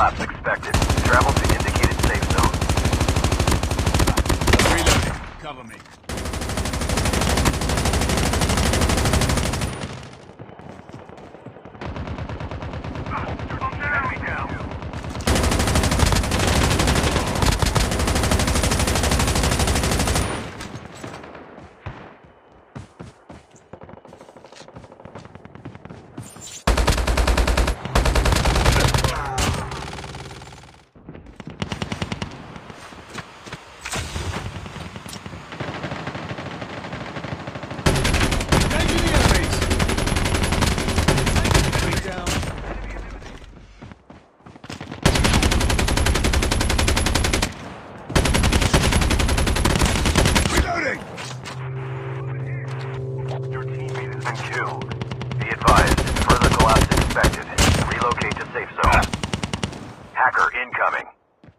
collapse expected. Travel to indicated safe zone. Reloading. Cover me. Enemy down. Hacker incoming.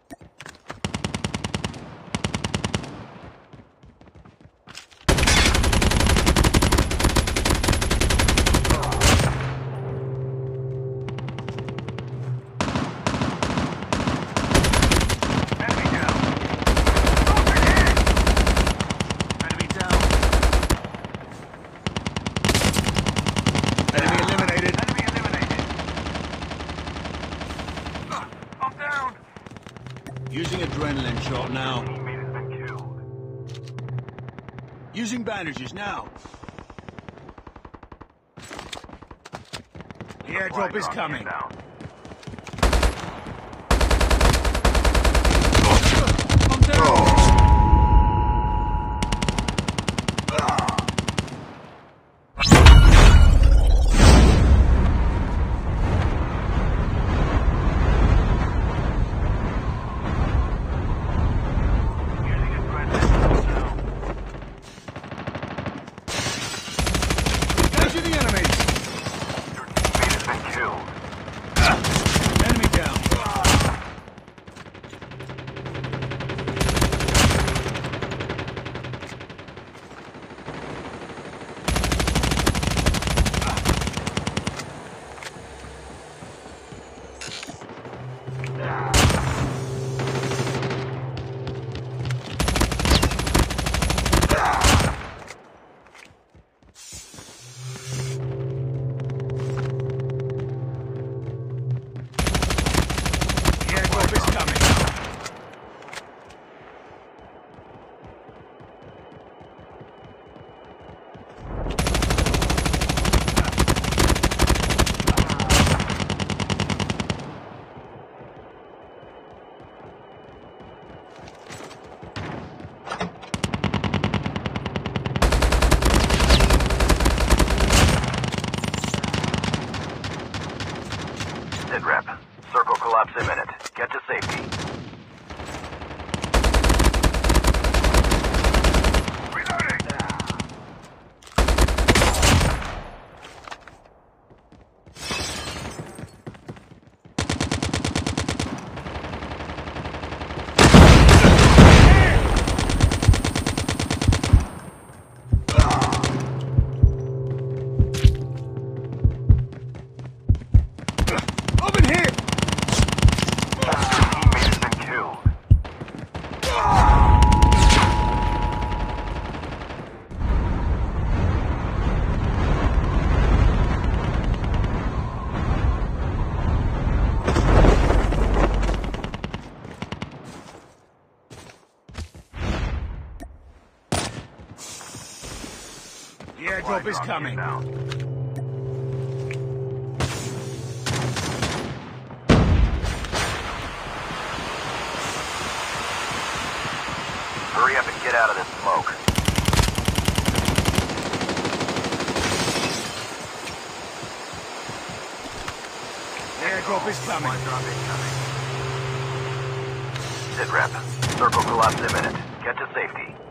Enemy down. Enemy down. Enemy eliminated. Enemy eliminated. I'm down. Using adrenaline shot now. Teammate has been killed. Using bandages now. The airdrop is coming. Now. I'm down. Sit rep. Circle collapse imminent. Get to safety. Reloading! Open here! Teammate has been killed. The airdrop is coming. Now. Hurry up and get out of this smoke. The airdrop is coming. Sit rep. Circle collapse imminent. Get to safety.